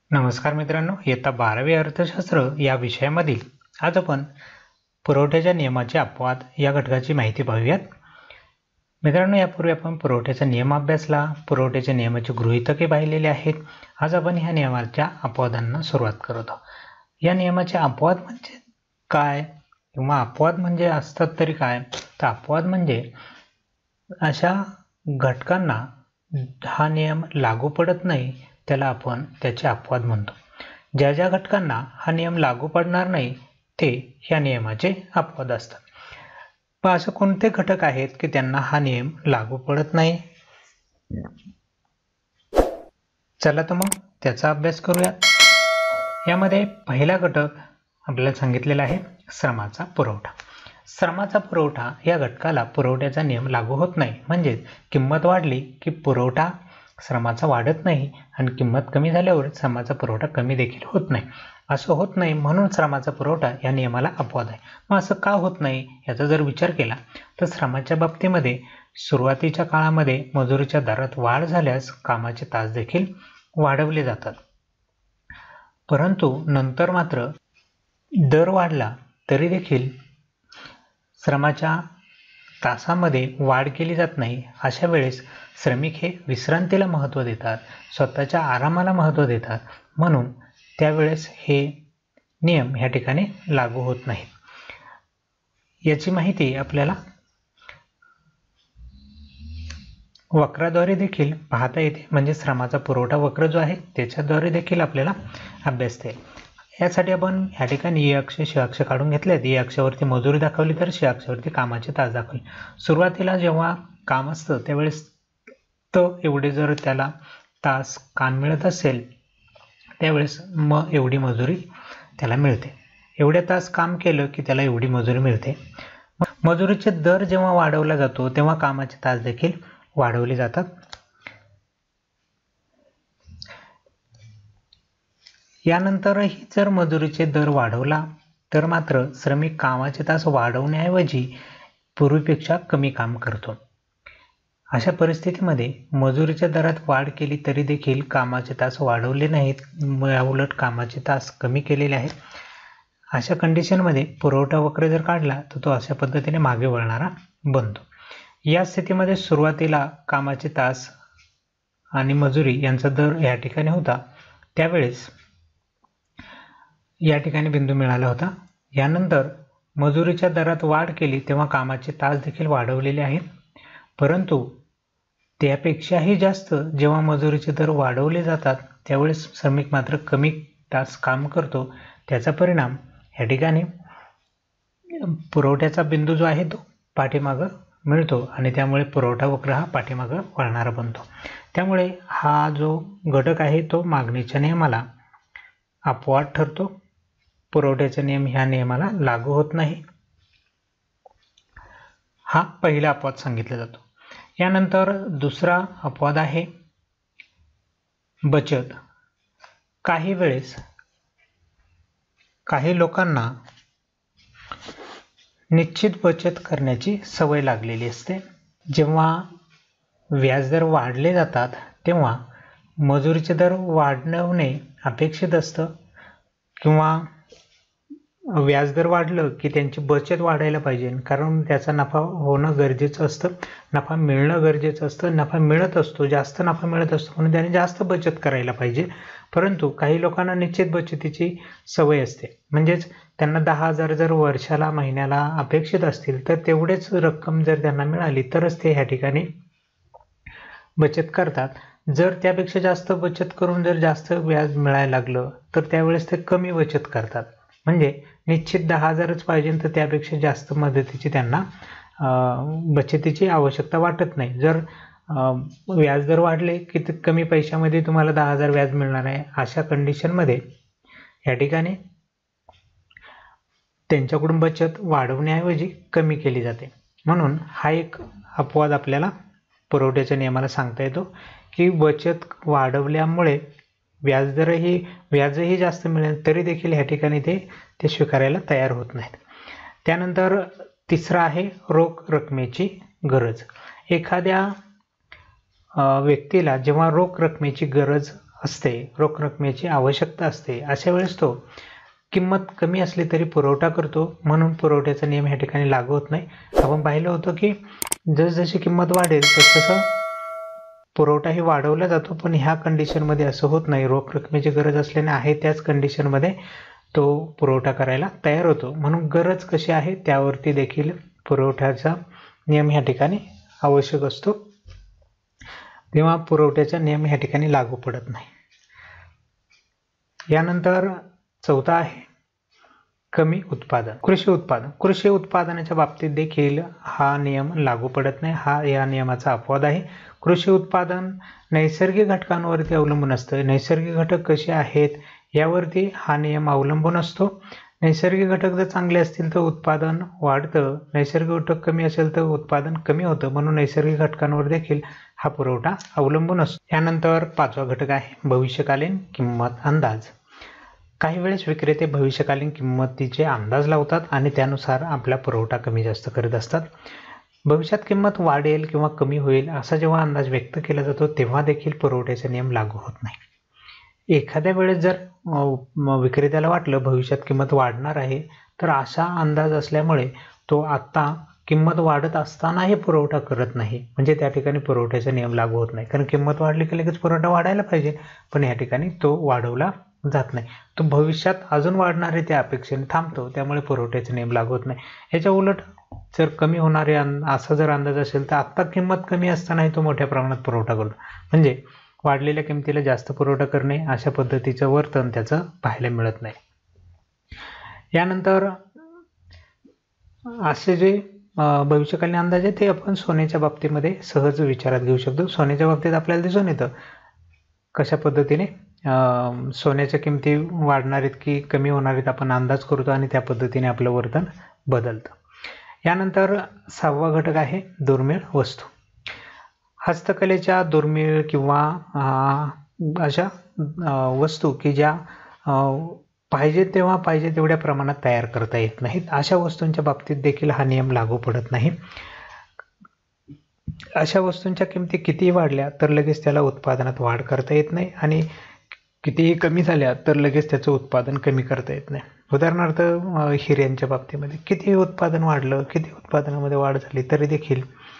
नमस्कार मित्रांनो, इयत्ता 12वी अर्थशास्त्र या विषयामधील आज आपण पुरवठ्याच्या नियमाचे अपवाद या घटकाची माहिती पाहूयात. मित्रांनो, यापूर्वी आपण पुरवठ्याचा नियम अभ्यासला, पुरवठ्याच्या नियमाची गृहीतके पाहिलेली आहेत. आज आपण ह्या नियमाच्या अपवादांना सुरुवात करत आहोत. या नियमाचे अपवाद म्हणजे काय किंवा अपवाद म्हणजे असतात तरी काय? तर अपवाद म्हणजे अशा घटकांना हा नियम लागू पडत नाही, त्याला आपण त्याचे अपवाद म्हणतो. ज्या ज्या घटकांना हा नियम लागू पडणार नाही ते या नियमाचे अपवाद असतात. पण असे कोणते घटक आहेत की त्यांना हा नियम लागू पडत नाही? चला तर मग त्याचा अभ्यास करूया. यामध्ये पहिला घटक आपल्याला सांगितलेला आहे श्रमाचा पुरवठा. श्रमाचा पुरवठा या घटकाला पुरवठ्याचा नियम लागू होत नाही. म्हणजे किंमत वाढली की पुरवठा श्रमाचा वाढत नाही आणि किंमत कमी झाल्यावर श्रमाचा पुरवठा कमी देखील होत नाही. असं होत नाही म्हणून श्रमाचा पुरवठा या नियमाला अपवाद आहे. मग असं का होत नाही याचा जर विचार केला तर श्रमाच्या बाबतीमध्ये सुरुवातीच्या काळामध्ये मजुरीच्या दरात वाढ झाल्यास कामाचे तास देखील वाढवले जातात. परंतु नंतर मात्र दर वाढला तरी देखील श्रमाच्या तासामध्ये वाढ केली जात नाही. अशा वेळेस श्रमिक हे विश्रांतीला महत्त्व देतात, स्वतःच्या आरामाला महत्त्व देतात, म्हणून त्यावेळेस हे नियम या ठिकाणी लागू होत नाहीत. याची माहिती आपल्याला वक्राद्वारे देखील पाहता येते. म्हणजे श्रमाचा पुरवठा वक्र जो आहे त्याच्याद्वारे देखील आपल्याला अभ्यासता येईल. यासाठी आपण या ठिकाणी ए अक्ष श अक्ष काढून घेतलेत. ए अक्षावरती मजुरी दाखवली तर श अक्षावरती कामाचे तास दाखवले. सुरुवातीला जेव्हा काम असतं त्यावेळेस एवढे जर त्याला तास काम मिळत असेल त्यावेळेस मग एवढी मजुरी त्याला मिळते. एवढे तास काम केलं की त्याला एवढी मजुरी मिळते. मजुरीचे दर जेव्हा वाढवला जातो तेव्हा कामाचे तास देखील वाढवले जातात. यानंतरही जर मजुरीचे दर वाढवला तर मात्र श्रमिक कामाचे तास वाढवण्याऐवजी पूर्वीपेक्षा कमी काम करतो. अशा परिस्थितीमध्ये मजुरीच्या दरात वाढ केली तरी देखील कामाचे तास वाढवले नाहीत, उलट कामाचे तास कमी केलेले आहेत. अशा कंडिशनमध्ये पुरवठा वक्र जर काढला तर तो अशा पद्धतीने मागे वळणारा बनतो. या स्थितीमध्ये सुरुवातीला कामाचे तास आणि मजुरी यांचा दर या ठिकाणी होता, त्यावेळेस या ठिकाणी बिंदू मिळाला होता. यानंतर मजुरीच्या दरात वाढ केली तेव्हा कामाचे तास देखील वाढवलेले आहेत. परंतु त्यापेक्षाही जास्त जेव्हा मजुरीचे दर वाढवले जातात त्यावेळेस श्रमिक मात्र कमी तास काम करतो. त्याचा परिणाम या ठिकाणी पुरवठ्याचा बिंदू जो आहे तो पाठीमागं मिळतो आणि त्यामुळे पुरवठा वक्र हा पाठीमागं वळणारा बनतो. त्यामुळे हा जो घटक आहे तो मागणीच्या नियमाला अपवाद ठरतो. पुरवठ्याचा नियम ह्या नियमाला लागू होत नाही. हा पहिला अपवाद सांगितला जातो. यानंतर दुसरा अपवाद आहे बचत. काही वेळेस काही लोकांना निश्चित बचत करण्याची सवय लागलेली असते. जेव्हा व्याजदर वाढले जातात तेव्हा मजुरीचे दर वाढवणे अपेक्षित असतं किंवा व्याजदर वाढलं की त्यांची बचत वाढायला पाहिजे, कारण त्याचा नफा होणं गरजेचं असतं, नफा मिळणं गरजेचं असतं. नफा मिळत असतो, जास्त नफा मिळत असतो म्हणून त्याने जास्त बचत करायला पाहिजे. परंतु काही लोकांना निश्चित बचतीची सवय असते. म्हणजेच त्यांना 10,000 जर वर्षाला महिन्याला अपेक्षित असतील तर तेवढेच रक्कम जर त्यांना मिळाली तरच ते ह्या ठिकाणी बचत करतात. जर त्यापेक्षा जास्त बचत करून जर जास्त व्याज मिळायला लागलं तर त्यावेळेस ते कमी बचत करतात. म्हणजे निश्चित 10,000च पाहिजे तर त्यापेक्षा जास्त मदतीची त्यांना बचतीची आवश्यकता वाटत नाही. जर व्याजदर वाढले की कमी पैशामध्ये तुम्हाला 10,000 व्याज मिळणार आहे, अशा कंडिशनमध्ये या ठिकाणी त्यांच्याकडून बचत वाढवण्याऐवजी कमी केली जाते. म्हणून हा एक अपवाद आपल्याला पुरवठ्याच्या नियमाला सांगता येतो की बचत वाढवल्यामुळे व्याजही जास्त मिळेल तरी देखील ह्या ठिकाणी ते स्वीकारायला तयार होत नाहीत. त्यानंतर तिसरा आहे रोख रकमेची गरज. एखाद्या व्यक्तीला जेव्हा रोख रकमेची गरज असते, रोख रकमेची आवश्यकता असते, अशा वेळेस तो किंमत कमी असली तरी पुरवठा करतो, म्हणून पुरवठ्याचा नियम ह्या ठिकाणी लागू होत नाही. आपण पाहिलं होतं की जसजशी किंमत वाढेल तसतसं पुरवठाही वाढवला जातो, पण ह्या कंडिशनमध्ये असं होत नाही. रोख रकमेची गरज असल्याने आहे त्याच कंडिशनमध्ये तो पुरवठा करायला तयार होतो. म्हणून गरज कशी आहे त्यावरती देखील पुरवठ्याचा नियम ह्या ठिकाणी आवश्यक असतो, तेव्हा पुरवठ्याचा नियम ह्या ठिकाणी लागू पडत नाही. यानंतर चौथा आहे कमी उत्पादन. कृषी उत्पादनाच्या बाबतीत देखील हा नियम लागू पडत नाही. या नियमाचा अपवाद आहे. कृषी उत्पादन नैसर्गिक घटकांवरती अवलंबून असतं. नैसर्गिक घटक कसे आहेत यावरती हा नियम अवलंबून असतो. नैसर्गिक घटक जर चांगले असतील तर उत्पादन वाढतं, नैसर्गिक घटक कमी असेल तर उत्पादन कमी होतं. म्हणून नैसर्गिक घटकांवर देखील हा पुरवठा अवलंबून असतो. यानंतर पाचवा घटक आहे भविष्यकालीन किंमत अंदाज. काही वेळेस विक्रेते भविष्यकालीन किंमतीचे अंदाज लावतात आणि त्यानुसार आपला पुरवठा कमी जास्त करत असतात. भविष्यात किंमत वाढेल किंवा कमी होईल असा जेव्हा अंदाज व्यक्त केला जातो तेव्हा देखील पुरवठ्याचा नियम लागू होत नाही. एखाद्या वेळेस जर विक्रेत्याला वाटलं भविष्यात किंमत वाढणार आहे तर असा अंदाज असल्यामुळे तो आता किंमत वाढत असतानाही पुरवठा करत नाही, म्हणजे त्या ठिकाणी पुरवठ्याचा नियम लागू होत नाही. कारण किंमत वाढली की लगेच पुरवठा वाढायला पाहिजे, पण या ठिकाणी तो वाढवला जात नाही. तो भविष्यात अजून वाढणार आहे त्या अपेक्षेने थांबतो, त्यामुळे पुरवठ्याचा नियम लागू होत नाही. याच्या उलट जर कमी होणारे असा जर अंदाज असेल तर आत्ता किंमत कमी असतानाही तो मोठ्या प्रमाणात पुरवठा करतो, म्हणजे वाढलेल्या किमतीला जास्त पुरवठा करणे अशा पद्धतीचं वर्तन त्याचं पाहायला मिळत नाही. यानंतर असे जे भविष्यकालीन अंदाज आहे ते आपण सोन्याच्या बाबतीमध्ये सहज विचारात घेऊ शकतो. सोन्याच्या बाबतीत आपल्याला दिसून येतं कशा पद्धतीने सोन्याच्या किमती वाढणार आहेत की कमी होणार आहेत आपण अंदाज करतो आणि त्या पद्धतीने आपलं वर्तन बदलतं. यानंतर सहावा घटक आहे दुर्मिळ वस्तू. हस्तकलेच्या दुर्मिळ किंवा अशा वस्तू की ज्या पाहिजे तेव्हा पाहिजे तेवढ्या प्रमाणात तयार करता येत नाहीत, अशा वस्तूंच्या बाबतीत देखील हा नियम लागू पडत नाही. अशा वस्तूंच्या किमती कितीही वाढल्या तर लगेच त्याला उत्पादनात वाढ करता येत नाही आणि कितीही कमी झाल्या तर लगेच त्याचं उत्पादन कमी करता येत नाही. उदाहरणार्थ हिऱ्यांच्या बाबतीमध्ये कितीही उत्पादन वाढलं, किती उत्पादनामध्ये वाढ झाली तरी देखील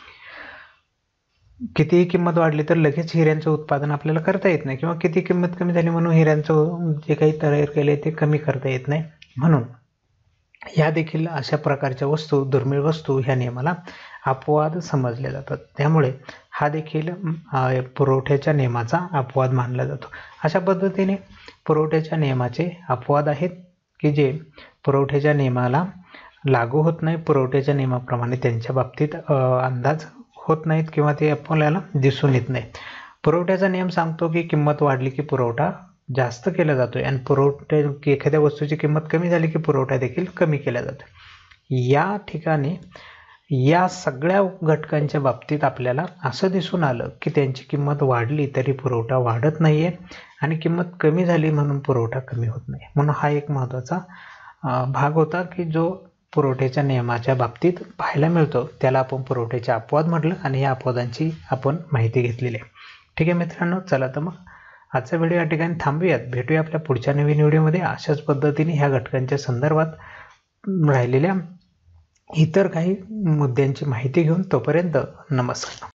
कितीही किंमत वाढली तर लगेच हिऱ्यांचं उत्पादन आपल्याला करता येत नाही, किंवा किती किंमत कमी झाली म्हणून हिऱ्यांचं जे काही तयार केले ते कमी करता येत नाही. म्हणून ह्या देखील अशा प्रकारच्या वस्तू दुर्मिळ वस्तू ह्या नियमाला अपवाद समजले जातात. त्यामुळे हा देखील पुरवठ्याच्या नियमाचा अपवाद मानला जातो. अशा पद्धतीने पुरवठ्याच्या नियमाचे अपवाद आहेत की जे पुरवठ्याच्या नियमाला लागू होत नाही. पुरवठ्याच्या नियमाप्रमाणे त्यांच्या बाबतीत अंदाज होत नाहीत किंवा ते आपल्याला दिसून येत नाही. पुरवठ्याचा नियम सांगतो की किंमत वाढली की पुरवठा जास्त केला जातोय आणि एखाद्या वस्तूची किंमत कमी झाली की पुरवठा देखील कमी केला जातो. या ठिकाणी या सगळ्या घटकांच्या बाबतीत आपल्याला असं दिसून आलं की त्यांची किंमत वाढली तरी पुरवठा वाढत नाहीये आणि किंमत कमी झाली म्हणून पुरवठा कमी होत नाही. म्हणून हा एक महत्त्वाचा भाग होता की जो पुरवठ्याच्या नियमाच्या बाबतीत पाहायला मिळतो, त्याला आपण पुरवठ्याचे अपवाद म्हटलं आणि या अपवादांची आपण माहिती घेतलेली आहे. ठीक आहे मित्रांनो, चला तर मग आजचा व्हिडिओ या ठिकाणी थांबूयात. भेटूया आपल्या पुढच्या नवीन व्हिडिओमध्ये अशाच पद्धतीने ह्या घटकांच्या संदर्भात राहिलेल्या इतर काही मुद्द्यांची माहिती घेऊन. तोपर्यंत नमस्कार.